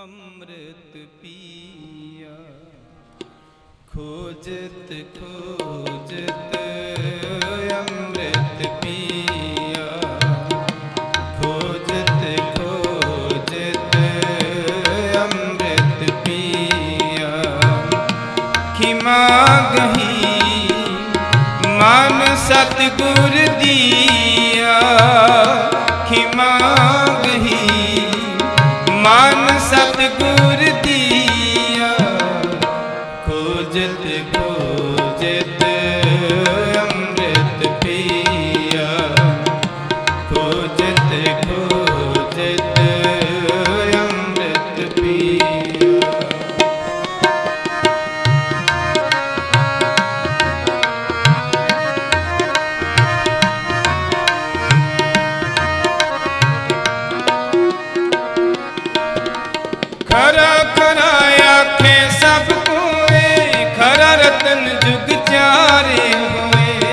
अमृत पिया खोजत खोजत अमृत पिया खोजत खोजत अमृत पिया खिमा गही मान सतगुर दिया खिमा गही मान सतगुर दिया खोजत खोजत अमृत पिया खोजत खोजत अमृत पिया। खरा खरा आखे सब कोए खरा रतन जुग चारे हुए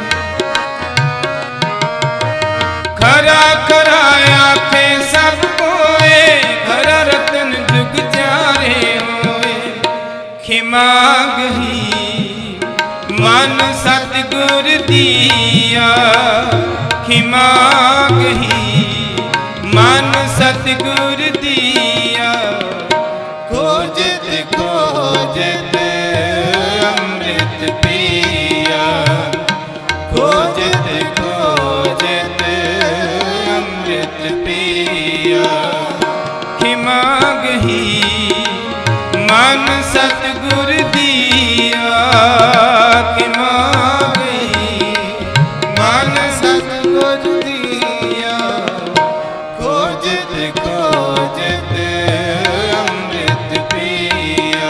खरा खरा आखे सब कोए खरा रतन जुग चारे हुए खिमा गही मन सतगुर दिया खिमा गही मन सतगुर दिया खोजत खोजत अमृत पिया खोजत खोजत अमृत पिया खिमा गही मन सतगुर दिया खिमा गही मन सतगुर दिया खोजत खोजत अमृत पिया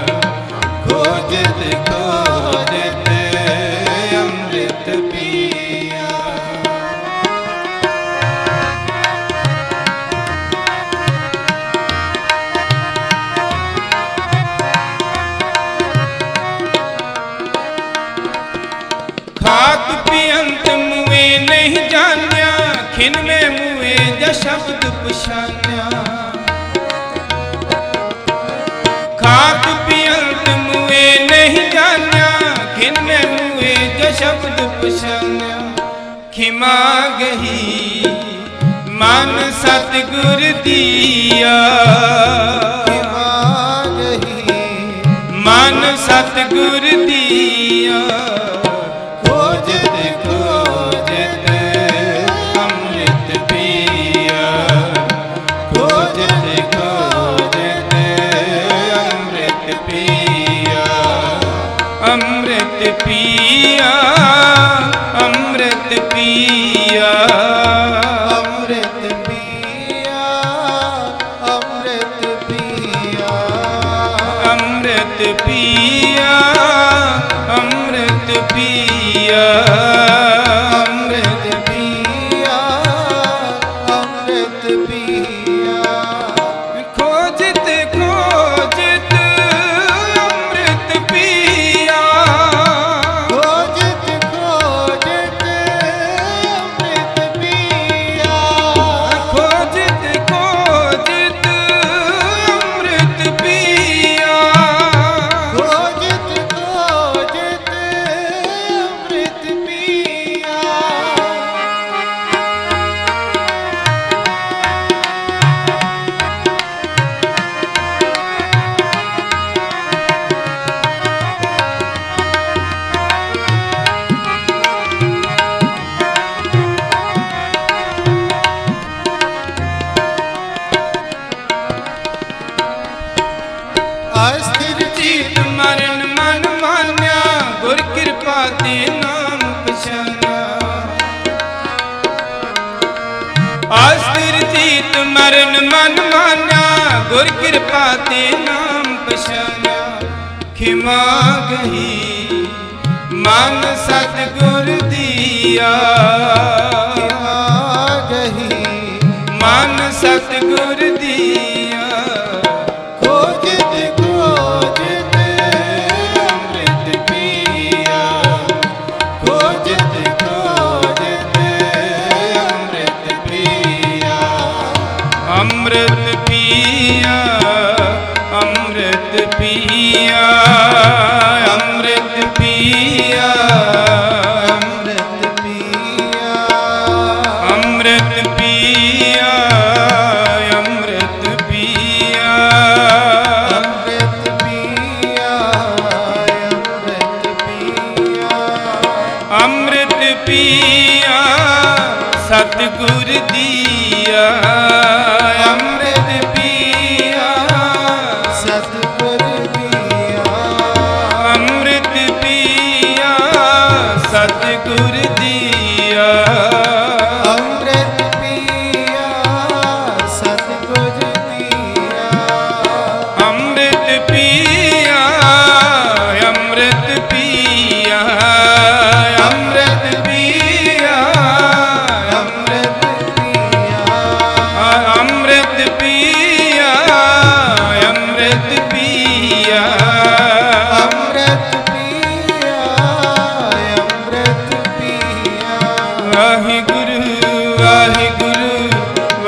खोजत खोजत अमृत पिया। खात पियंत मुए नहीं जान्या खिन में मुए जा शब्द पछान्या खात पियंत मुए नहीं जान्या खिन में मुए जा शब्द पछान्या खिमा गही मन सतगुर दिया खिमा गही मन सतगुर दिया खोजत खोजत अमृत पिया खोजत खोजत अमृत पिया अमृत पिया अमृत पिया अमृत पिया अमृत पिया अमृत पिया अमृत पिया अमृत पिया अमृत पिया खोजत खोजत अमृत पिया खोजत खोजत अमृत पिया खोजत खोजत अमृत पिया खोजत खोजत अमृत पिया। अस्थिर चित मरण मन मान्या गुर कृपा ते नाम पछान्या अस्थिर चित मरण मन मान्या गुर कृपा ते नाम पछान्या खिमा गही मन सतगुर दिया खिमा गही मन सतगुर दिया खोजत खोजत अमृत पिया खोजत खोजत अमृत पिया अमृत पिया